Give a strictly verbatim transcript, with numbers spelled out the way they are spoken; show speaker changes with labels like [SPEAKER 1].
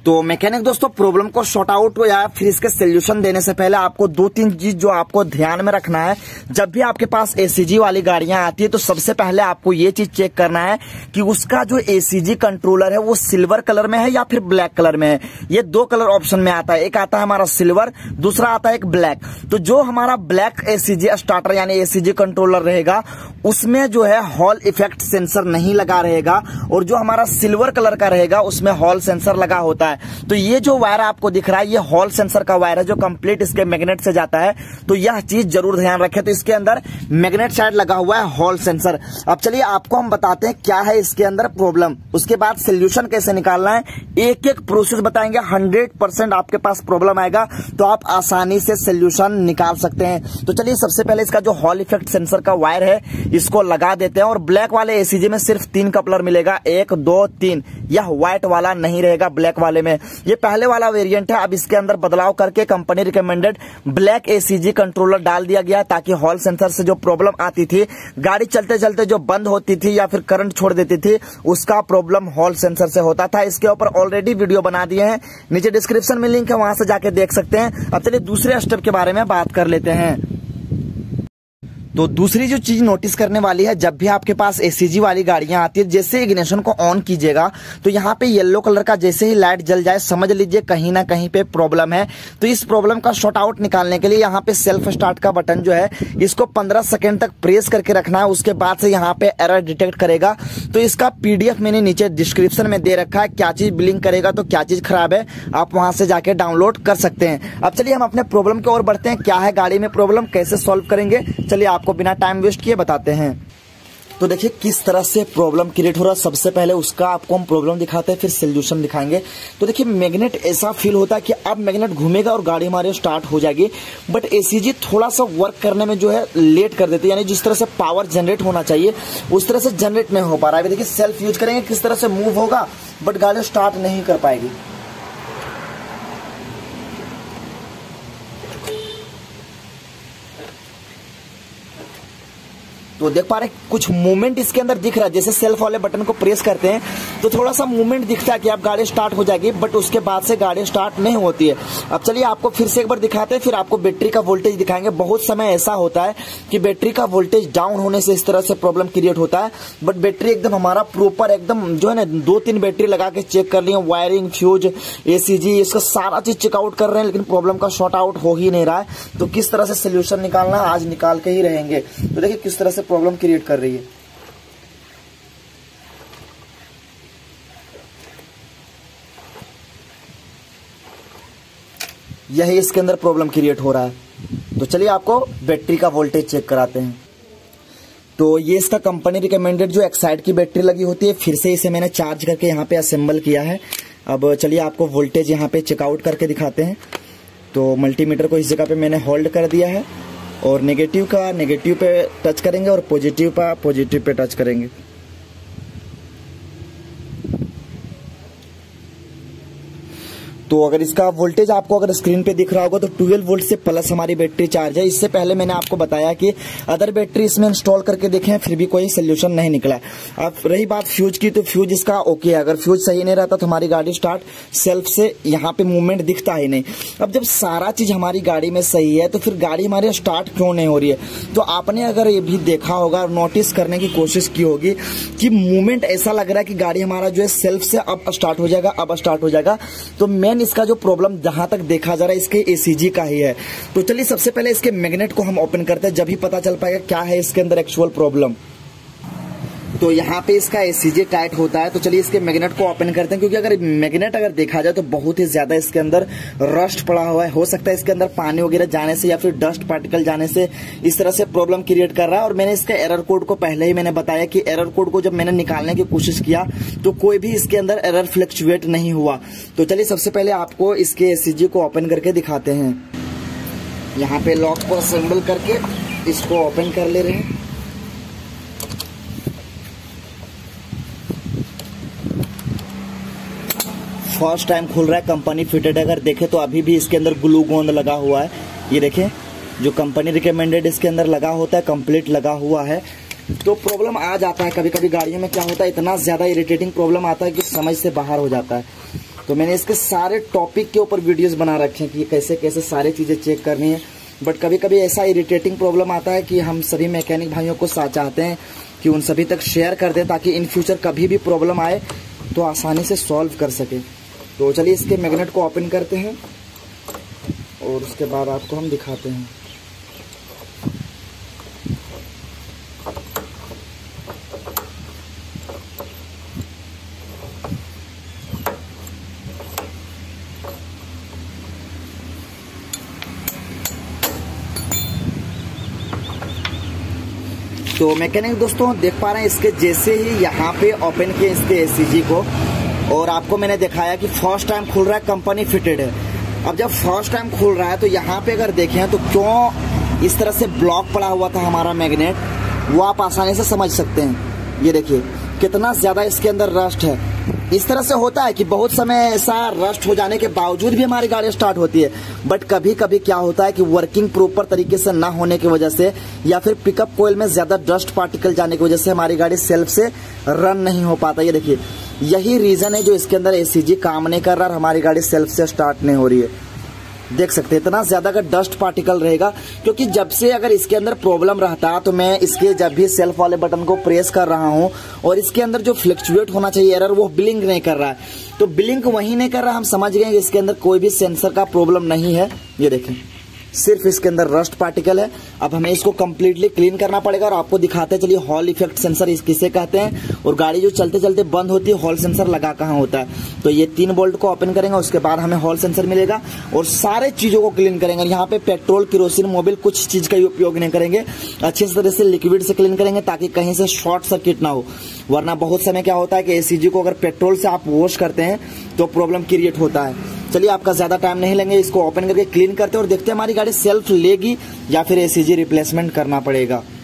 [SPEAKER 1] तो मैकेनिक दोस्तों प्रॉब्लम को सॉर्ट आउट हो या फिर इसके सोल्यूशन देने से पहले आपको दो तीन चीज जो आपको ध्यान में रखना है। जब भी आपके पास एसीजी वाली गाड़ियां आती है तो सबसे पहले आपको ये चीज चेक करना है कि उसका जो एसीजी कंट्रोलर है वो सिल्वर कलर में है या फिर ब्लैक कलर में है। ये दो कलर ऑप्शन में आता है, एक आता है हमारा सिल्वर, दूसरा आता है एक ब्लैक। तो जो हमारा ब्लैक एसीजी स्टार्टर यानी एसीजी कंट्रोलर रहेगा उसमें जो है हॉल इफेक्ट सेंसर नहीं लगा रहेगा, और जो हमारा सिल्वर कलर का रहेगा उसमें हॉल सेंसर लगा होता है। तो ये जो वायर आपको दिख रहा है ये हॉल सेंसर का वायर है जो कंप्लीट इसके मैग्नेट से जाता है। तो यह चीज जरूर ध्यान रखें। तो इसके अंदर मैग्नेट साइड लगा हुआ है हॉल सेंसर। अब चलिए आपको हम बताते हैं क्या है इसके अंदर प्रॉब्लम, उसके बाद सोल्यूशन कैसे निकालना है, एक एक प्रोसेस बताएंगे। हंड्रेड परसेंट आपके पास प्रॉब्लम आएगा तो आप आसानी से सोल्यूशन निकाल सकते हैं। तो चलिए सबसे पहले इसका जो हॉल इफेक्ट सेंसर का वायर है इसको लगा देते हैं। और ब्लैक वाले एसीजी में सिर्फ तीन कपलर मिलेगा, एक दो तीन। यह व्हाइट वाला नहीं रहेगा ब्लैक वाले में। ये पहले वाला वेरिएंट है। अब इसके अंदर बदलाव करके company recommended black ACG controller डाल दिया गया ताकि हॉल सेंसर से जो प्रॉब्लम आती थी, गाड़ी चलते चलते जो बंद होती थी या फिर करंट छोड़ देती थी, उसका प्रॉब्लम हॉल सेंसर से होता था। इसके ऊपर ऑलरेडी वीडियो बना दिए हैं, नीचे डिस्क्रिप्शन में लिंक है, वहां से जाके देख सकते हैं। अब चलिए दूसरे स्टेप के बारे में बात कर लेते हैं। तो दूसरी जो चीज नोटिस करने वाली है, जब भी आपके पास एसीजी वाली गाड़ियां आती है, जैसे इग्निशन को ऑन कीजिएगा तो यहाँ पे येलो कलर का जैसे ही लाइट जल जाए समझ लीजिए कहीं ना कहीं पे प्रॉब्लम है। तो इस प्रॉब्लम का शॉर्ट आउट निकालने के लिए यहाँ पे सेल्फ स्टार्ट का बटन जो है इसको पंद्रह सेकेंड तक प्रेस करके रखना है। उसके बाद से यहाँ पे एरर डिटेक्ट करेगा। तो इसका पीडीएफ मैंने नीचे डिस्क्रिप्शन में दे रखा है, क्या चीज ब्लिंक करेगा तो क्या चीज खराब है, आप वहां से जाके डाउनलोड कर सकते हैं। अब चलिए हम अपने प्रॉब्लम की ओर बढ़ते हैं। क्या है गाड़ी में प्रॉब्लम, कैसे सॉल्व करेंगे, चलिए आपको बिना टाइम वेस्ट किए बताते हैं। तो देखिए किस तरह से प्रॉब्लम क्रिएट हो रहा है। सबसे पहले उसका आपको हम प्रॉब्लम दिखाते हैं, फिर सोल्यूशन दिखाएंगे। तो देखिए मैग्नेट ऐसा फील होता है कि अब मैग्नेट घूमेगा और गाड़ी हमारी स्टार्ट हो जाएगी, बट एसीजी थोड़ा सा वर्क करने में जो है लेट कर देते हैं। यानी जिस तरह से पावर जनरेट होना चाहिए उस तरह से जनरेट नहीं हो पा रहा है। देखिए सेल्फ यूज करेंगे किस तरह से मूव होगा, बट गाड़ी स्टार्ट नहीं कर पाएगी। तो देख पा रहे कुछ मूवमेंट इसके अंदर दिख रहा है, जैसे सेल्फ वाले बटन को प्रेस करते हैं तो थोड़ा सा मूवमेंट दिखता है कि अब गाड़ी स्टार्ट हो जाएगी, बट उसके बाद से गाड़ी स्टार्ट नहीं होती है। अब चलिए आपको फिर से एक बार दिखाते हैं, फिर आपको बैटरी का वोल्टेज दिखाएंगे। बहुत समय ऐसा होता है कि बैटरी का वोल्टेज डाउन होने से इस तरह से प्रॉब्लम क्रिएट होता है, बट बैटरी एकदम हमारा प्रॉपर एकदम जो है ना दो तीन बैटरी लगा के चेक कर लिए, वायरिंग, फ्यूज, एसीजी, इसका सारा चीज चेकआउट कर रहे हैं, लेकिन प्रॉब्लम का शॉर्ट आउट हो ही नहीं रहा है। तो किस तरह से सोल्यूशन निकालना आज निकाल के ही रहेंगे। तो देखिए किस तरह से प्रॉब्लम क्रिएट कर रही है। यही इसके अंदर प्रॉब्लम क्रिएट हो रहा है। तो चलिए आपको बैटरी का वोल्टेज चेक कराते हैं। तो ये इसका कंपनी रिकमेंडेड जो एक्साइड की बैटरी लगी होती है, फिर से इसे मैंने चार्ज करके यहाँ पे असेंबल किया है। अब चलिए आपको वोल्टेज यहाँ पे चेकआउट करके दिखाते हैं। तो मल्टीमीटर को इस जगह पे मैंने होल्ड कर दिया है और नेगेटिव का नेगेटिव पे टच करेंगे और पॉजिटिव का पॉजिटिव पे टच करेंगे। तो अगर इसका वोल्टेज आपको अगर स्क्रीन पे दिख रहा होगा तो ट्वेल्व वोल्ट से प्लस हमारी बैटरी चार्ज है। इससे पहले मैंने आपको बताया कि अदर बैटरी इसमें इंस्टॉल करके देखें, फिर भी कोई सोल्यूशन नहीं निकला। अब रही बात फ्यूज की, तो फ्यूज इसका ओके है। अगर फ्यूज सही नहीं रहता तो हमारी गाड़ी स्टार्ट सेल्फ से यहाँ पे मूवमेंट दिखता ही नहीं। अब जब सारा चीज हमारी गाड़ी में सही है तो फिर गाड़ी हमारी स्टार्ट क्यों नहीं हो रही है। तो आपने अगर ये भी देखा होगा, नोटिस करने की कोशिश की होगी कि मूवमेंट ऐसा लग रहा है कि गाड़ी हमारा जो है सेल्फ से अब स्टार्ट हो जाएगा, अब स्टार्ट हो जाएगा। तो मेन इसका जो प्रॉब्लम जहां तक देखा जा रहा है इसके एसीजी का ही है। तो चलिए सबसे पहले इसके मैग्नेट को हम ओपन करते हैं, जब ही पता चल पाएगा क्या है इसके अंदर एक्चुअल प्रॉब्लम। तो यहाँ पे इसका एसीजी टाइट होता है। तो चलिए इसके मैग्नेट को ओपन करते हैं, क्योंकि अगर मैग्नेट अगर देखा जाए तो बहुत ही ज्यादा इसके अंदर रस्ट पड़ा हुआ है। हो सकता है इसके अंदर पानी वगैरह जाने से या फिर डस्ट पार्टिकल जाने से इस तरह से प्रॉब्लम क्रिएट कर रहा है। और मैंने इसके एरर कोड को पहले ही मैंने बताया कि एरर कोड को जब मैंने निकालने की कोशिश किया तो कोई भी इसके अंदर एरर फ्लक्चुएट नहीं हुआ। तो चलिए सबसे पहले आपको इसके एसीजी को ओपन करके दिखाते हैं। यहाँ पे लॉक को असेंबल करके इसको ओपन कर ले रहे हैं। फर्स्ट टाइम खुल रहा है, कंपनी फिटेड। अगर देखे तो अभी भी इसके अंदर ग्लू गोंद लगा हुआ है। ये देखें जो कंपनी रिकमेंडेड इसके अंदर लगा होता है कंप्लीट लगा हुआ है। तो प्रॉब्लम आ जाता है कभी कभी गाड़ियों में। क्या होता है, इतना ज्यादा इरिटेटिंग प्रॉब्लम आता है कि समझ से बाहर हो जाता है। तो मैंने इसके सारे टॉपिक के ऊपर वीडियोस बना रखे हैं कि कैसे कैसे सारी चीज़ें चेक करनी है। बट कभी कभी ऐसा इरिटेटिंग प्रॉब्लम आता है कि हम सभी मैकेनिक भाइयों को चाहते हैं कि उन सभी तक शेयर कर दें ताकि इन फ्यूचर कभी भी प्रॉब्लम आए तो आसानी से सॉल्व कर सके। तो चलिए इसके मैग्नेट को ओपन करते हैं और उसके बाद आपको हम दिखाते हैं। तो मैकेनिक दोस्तों देख पा रहे हैं इसके जैसे ही यहाँ पे ओपन किए इसके एसीजी को और आपको मैंने दिखाया कि फर्स्ट टाइम खुल रहा है, कंपनी फिटेड है। अब जब फर्स्ट टाइम खुल रहा है तो यहाँ पे अगर देखें तो क्यों इस तरह से ब्लॉक पड़ा हुआ था हमारा मैग्नेट, वो आप आसानी से समझ सकते हैं। ये देखिए कितना ज्यादा इसके अंदर रस्ट है। इस तरह से होता है कि बहुत समय ऐसा रस्ट हो जाने के बावजूद भी हमारी गाड़ी स्टार्ट होती है, बट कभी कभी क्या होता है कि वर्किंग प्रॉपर तरीके से ना होने की वजह से या फिर पिकअप कोयल में ज्यादा डस्ट पार्टिकल जाने की वजह से हमारी गाड़ी सेल्फ से रन नहीं हो पाता। ये देखिए यही रीजन है जो इसके अंदर एसीजी काम नहीं कर रहा और हमारी गाड़ी सेल्फ से स्टार्ट नहीं हो रही है। देख सकते हैं इतना ज्यादा अगर डस्ट पार्टिकल रहेगा, क्योंकि जब से अगर इसके अंदर प्रॉब्लम रहता तो मैं इसके जब भी सेल्फ वाले बटन को प्रेस कर रहा हूं और इसके अंदर जो फ्लक्चुएट होना चाहिए एरर वो ब्लिंक नहीं कर रहा है, तो ब्लिंक वही नहीं कर रहा, हम समझ गए कि इसके अंदर कोई भी सेंसर का प्रॉब्लम नहीं है। ये देखें सिर्फ इसके अंदर रस्ट पार्टिकल है। अब हमें इसको कम्प्लीटली क्लीन करना पड़ेगा और आपको दिखाते चलिए हॉल इफेक्ट सेंसर इस किसे कहते हैं और गाड़ी जो चलते चलते बंद होती है हॉल सेंसर लगा कहाँ होता है। तो ये तीन बोल्ट को ओपन करेंगे, उसके बाद हमें हॉल सेंसर मिलेगा और सारे चीजों को क्लीन करेंगे। यहाँ पे पेट्रोल, केरोसिन, मोबिल कुछ चीज का उपयोग नहीं करेंगे, अच्छे तरह से लिक्विड से क्लीन करेंगे ताकि कहीं से शॉर्ट सर्किट ना हो। वरना बहुत समय क्या होता है कि एसीजी को अगर पेट्रोल से आप वॉश करते हैं तो प्रॉब्लम क्रिएट होता है। चलिए आपका ज्यादा टाइम नहीं लेंगे, इसको ओपन करके क्लीन करते हैं और देखते हैं हमारी गाड़ी सेल्फ लेगी या फिर एसीजी रिप्लेसमेंट करना पड़ेगा।